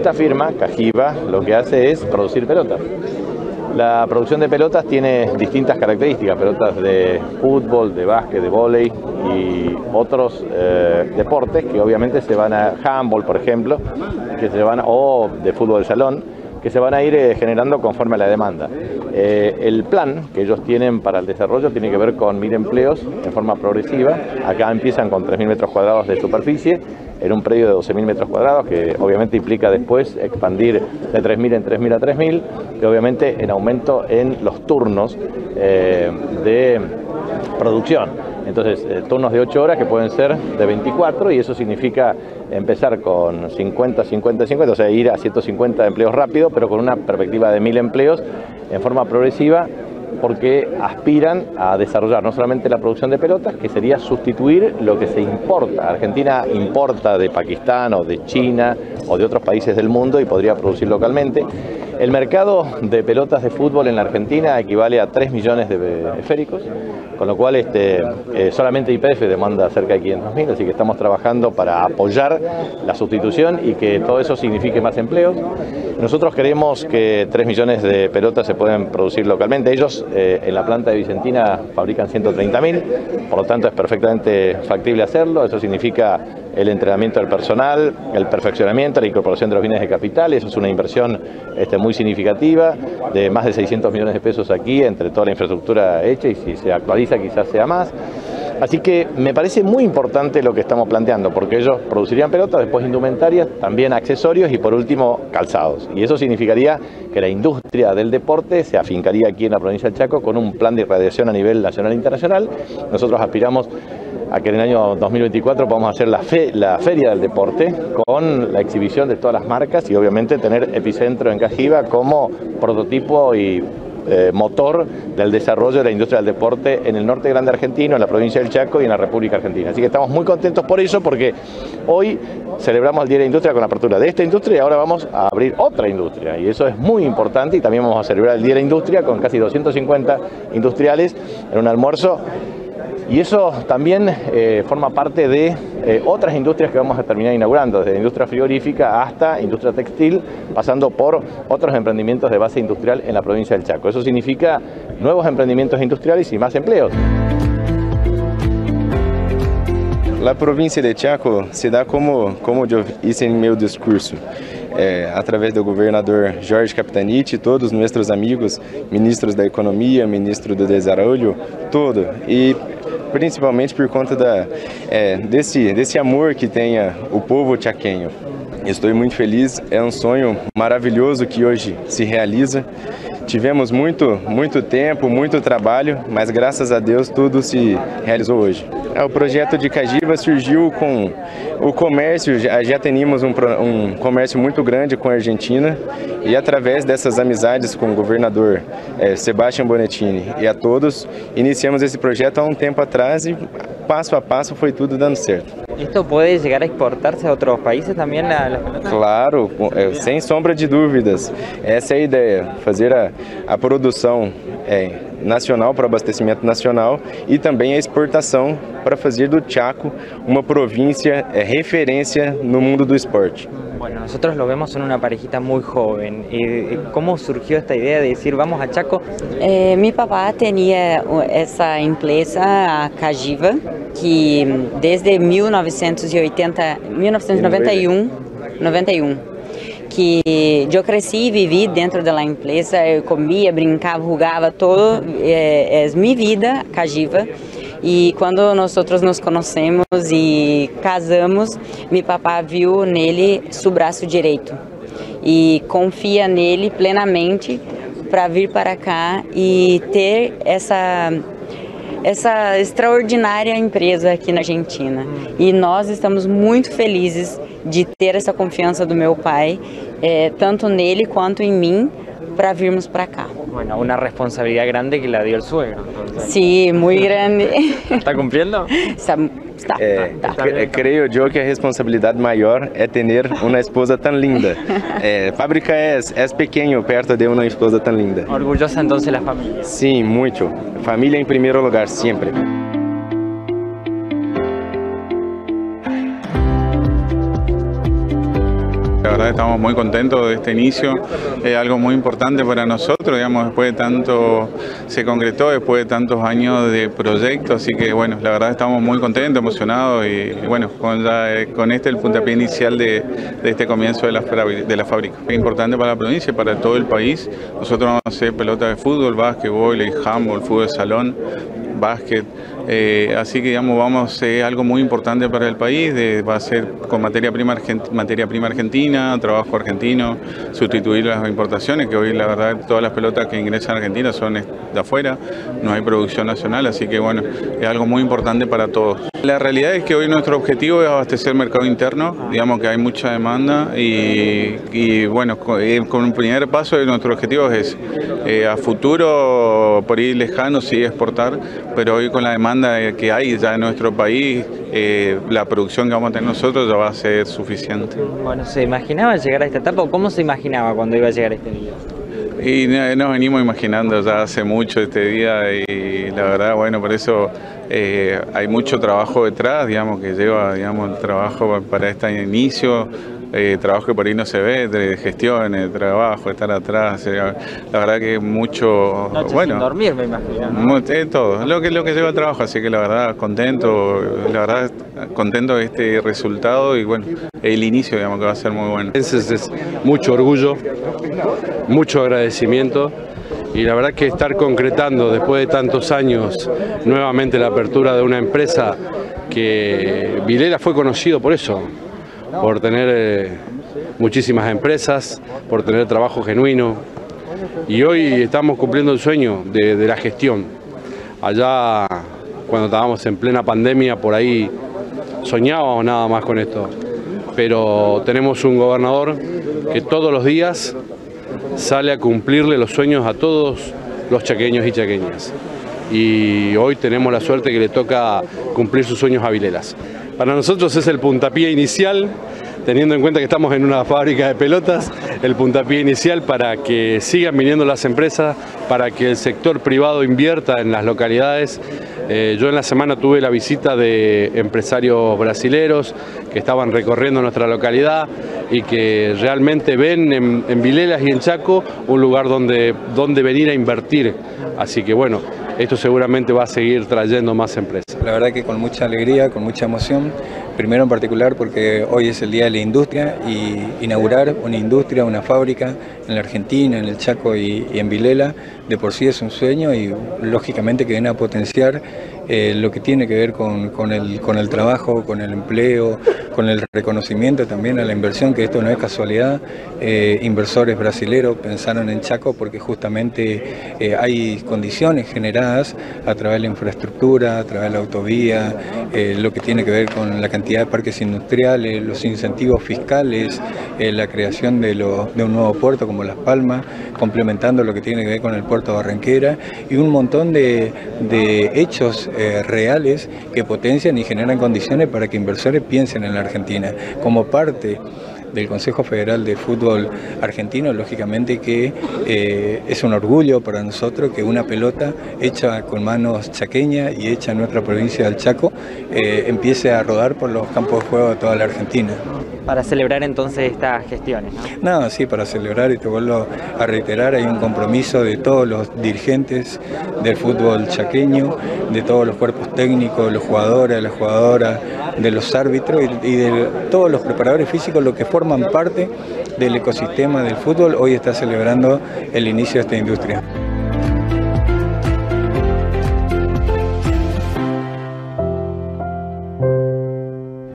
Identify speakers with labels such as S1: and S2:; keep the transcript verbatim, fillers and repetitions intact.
S1: esta firma, Cajiva, lo que hace es producir pelotas. La producción de pelotas tiene distintas características, pelotas de fútbol, de básquet, de vóley y otros eh, deportes que obviamente se van a handball, por ejemplo, que se van a, o de fútbol de salón, que se van a ir eh, generando conforme a la demanda. Eh, el plan que ellos tienen para el desarrollo tiene que ver con mil empleos en forma progresiva. Acá empiezan con tres mil metros cuadrados de superficie, en un predio de doce mil metros cuadrados, que obviamente implica después expandir de tres mil en tres mil a tres mil, que obviamente en aumento en los turnos eh, de producción. Entonces, eh, turnos de ocho horas que pueden ser de veinticuatro, y eso significa empezar con cincuenta, cincuenta, cincuenta, o sea, ir a ciento cincuenta empleos rápido, pero con una perspectiva de mil empleos en forma progresiva, porque aspiran a desarrollar no solamente la producción de pelotas, que sería sustituir lo que se importa. Argentina importa de Pakistán o de China o de otros países del mundo y podría producir localmente. El mercado de pelotas de fútbol en la Argentina equivale a tres millones de esféricos, con lo cual este, eh, solamente Y P F demanda cerca de quinientos mil, así que estamos trabajando para apoyar la sustitución y que todo eso signifique más empleos. Nosotros queremos que tres millones de pelotas se pueden producir localmente. Ellos eh, en la planta de Vicentina fabrican ciento treinta mil, por lo tanto es perfectamente factible hacerlo. Eso significa el entrenamiento del personal, el perfeccionamiento, la incorporación de los bienes de capital. Eso es una inversión este, muy significativa, de más de seiscientos millones de pesos aquí, entre toda la infraestructura hecha, y si se actualiza quizás sea más. Así que me parece muy importante lo que estamos planteando, porque ellos producirían pelotas, después indumentarias, también accesorios y por último calzados. Y eso significaría que la industria del deporte se afincaría aquí en la provincia del Chaco con un plan de irradiación a nivel nacional e internacional. Nosotros aspiramos a que en el año dos mil veinticuatro podamos hacer la, fe, la Feria del Deporte con la exhibición de todas las marcas y obviamente tener Epicentro en Cajiva como prototipo y Eh, motor del desarrollo de la industria del deporte en el norte grande argentino, en la provincia del Chaco y en la República Argentina. Así que estamos muy contentos por eso, porque hoy celebramos el Día de la Industria con la apertura de esta industria y ahora vamos a abrir otra industria, y eso es muy importante. Y también vamos a celebrar el Día de la Industria con casi doscientos cincuenta industriales en un almuerzo. Y eso también eh, forma parte de eh, otras industrias que vamos a terminar inaugurando, desde la industria frigorífica hasta industria textil, pasando por otros emprendimientos de base industrial en la provincia del Chaco. Eso significa nuevos emprendimientos industriales y más empleos.
S2: La província de Chaco se dá como, como eu disse em meu discurso, é, através do governador Jorge Capitanich, todos nossos amigos, ministros da Economia, ministro do Desarrollo, todo, e principalmente por conta da, é, desse, desse amor que tem o povo chaqueño. Estou muito feliz, é um sonho maravilhoso que hoje se realiza. Tivemos muito, muito tempo, muito trabalho, mas graças a Deus tudo se realizou hoje. O projeto de Cajiva surgiu com o comércio, já, já teníamos um, um comércio muito grande com a Argentina, e através dessas amizades com o governador eh, Sebastián Bonettini e a todos, iniciamos esse projeto há um tempo atrás e passo a passo foi tudo dando certo.
S3: ¿Esto puede llegar a exportarse a otros países también? La, la
S2: Claro, sem sombra de dúvidas. Essa é a ideia, fazer a, a produção é, nacional para abastecimento nacional e também a exportação para fazer do Chaco uma província é, referência no mundo do esporte.
S3: Bueno, nosotros lo vemos en una parejita muy joven. ¿Cómo surgió esta idea de decir vamos a Chaco?
S4: Eh, mi papá tenía essa empresa, a Cajiva, que desde mil novecentos e oitenta, mil novecentos e noventa e um, noventa e um, que eu cresci e vivi dentro da empresa, eu comia, brincava, jogava, todo, é, é minha vida, Cajiva. E quando nós outros nos conhecemos e casamos, meu papá viu nele seu braço direito e confia nele plenamente para vir para cá e ter essa essa extraordinária empresa aqui na Argentina. E nós estamos muito felizes de ter essa confiança do meu pai, é, tanto nele quanto em mim, para virmos para cá.
S3: Bueno, una responsabilidad grande que la dio el suegro. Entonces.
S4: Sí, muy grande.
S3: ¿Está cumpliendo?
S4: Está, está,
S2: é,
S4: está.
S2: Cre creio eu que a responsabilidade maior é ter uma esposa tão linda. É, fábrica é, é pequeno perto de uma esposa tão linda.
S3: Orgullosa entonces la familia.
S2: Sim, muito. Família em primeiro lugar, sempre.
S5: Ahora verdad estamos muy contentos de este inicio, es algo muy importante para nosotros, digamos, después de tanto, se concretó después de tantos años de proyecto, así que bueno, la verdad estamos muy contentos, emocionados y, y bueno, con, ya, con este el puntapié inicial de, de este comienzo de la, de la fábrica. Es importante para la provincia y para todo el país. Nosotros vamos a hacer pelota de fútbol, básquet, vóley, handball, fútbol de salón, básquet, eh, así que digamos vamos a eh, algo muy importante para el país, de, va a ser con materia prima, argent, materia prima argentina, trabajo argentino, sustituir las importaciones, que hoy la verdad todas las pelotas que ingresan a Argentina son de afuera, no hay producción nacional, así que bueno, es algo muy importante para todos. La realidad es que hoy nuestro objetivo es abastecer el mercado interno, digamos que hay mucha demanda y, y bueno, con, con un primer paso nuestro objetivo es eh, a futuro, por ir lejano, sí exportar, pero hoy con la demanda que hay ya en nuestro país, eh, la producción que vamos a tener nosotros ya va a ser suficiente.
S3: Bueno, ¿se imaginaba llegar a esta etapa o cómo se imaginaba cuando iba a llegar este día?
S5: Y nos venimos imaginando ya hace mucho este día y la verdad, bueno, por eso eh, hay mucho trabajo detrás, digamos, que lleva, digamos, el trabajo para este inicio. Eh, trabajo que por ahí no se ve, de gestión, de trabajo, estar atrás, eh, la verdad que mucho,
S3: Noches
S5: bueno,
S3: sin dormir, me imagino, ¿no?
S5: eh, todo, lo que, lo que lleva el trabajo, así que la verdad contento, la verdad contento de este resultado y bueno, el inicio digamos que va a ser muy bueno.
S6: Entonces es mucho orgullo, mucho agradecimiento y la verdad que estar concretando después de tantos años nuevamente la apertura de una empresa que Vilela fue conocido por eso, por tener eh, muchísimas empresas, por tener trabajo genuino y hoy estamos cumpliendo el sueño de, de la gestión. Allá cuando estábamos en plena pandemia por ahí soñábamos nada más con esto, pero tenemos un gobernador que todos los días sale a cumplirle los sueños a todos los chaqueños y chaqueñas y hoy tenemos la suerte que le toca cumplir sus sueños a Vilelas. Para nosotros es el puntapié inicial, teniendo en cuenta que estamos en una fábrica de pelotas, el puntapié inicial para que sigan viniendo las empresas, para que el sector privado invierta en las localidades. Eh, yo en la semana tuve la visita de empresarios brasileros que estaban recorriendo nuestra localidad y que realmente ven en, en Vilelas y en Chaco un lugar donde, donde venir a invertir. Así que bueno, esto seguramente va a seguir trayendo más empresas.
S7: La verdad que con mucha alegría, con mucha emoción, primero en particular porque hoy es el Día de la Industria y inaugurar una industria, una fábrica en la Argentina, en el Chaco y, y en Vilela, de por sí es un sueño y lógicamente que viene a potenciar eh, lo que tiene que ver con, con, el, con el trabajo, con el empleo, con el reconocimiento también a la inversión, que esto no es casualidad. Eh, inversores brasileros pensaron en Chaco porque justamente eh, hay condiciones generadas a través de la infraestructura, a través de la autovía, eh, lo que tiene que ver con la cantidad de parques industriales, los incentivos fiscales, eh, la creación de, lo, de un nuevo puerto como Las Palmas, complementando lo que tiene que ver con el puerto de Barranquera y un montón de, de hechos eh, reales que potencian y generan condiciones para que inversores piensen en la Argentina. Como parte del Consejo Federal de Fútbol Argentino, lógicamente que eh, es un orgullo para nosotros que una pelota hecha con manos chaqueñas y hecha en nuestra provincia del Chaco eh, empiece a rodar por los campos de juego de toda la Argentina.
S3: Para celebrar entonces estas gestiones, ¿no?
S7: No, sí, para celebrar, y te vuelvo a reiterar, hay un compromiso de todos los dirigentes del fútbol chaqueño, de todos los cuerpos técnicos, los jugadores, las jugadoras, de los árbitros y, y de todos los preparadores físicos, los que forman parte del ecosistema del fútbol. Hoy está celebrando el inicio de esta industria.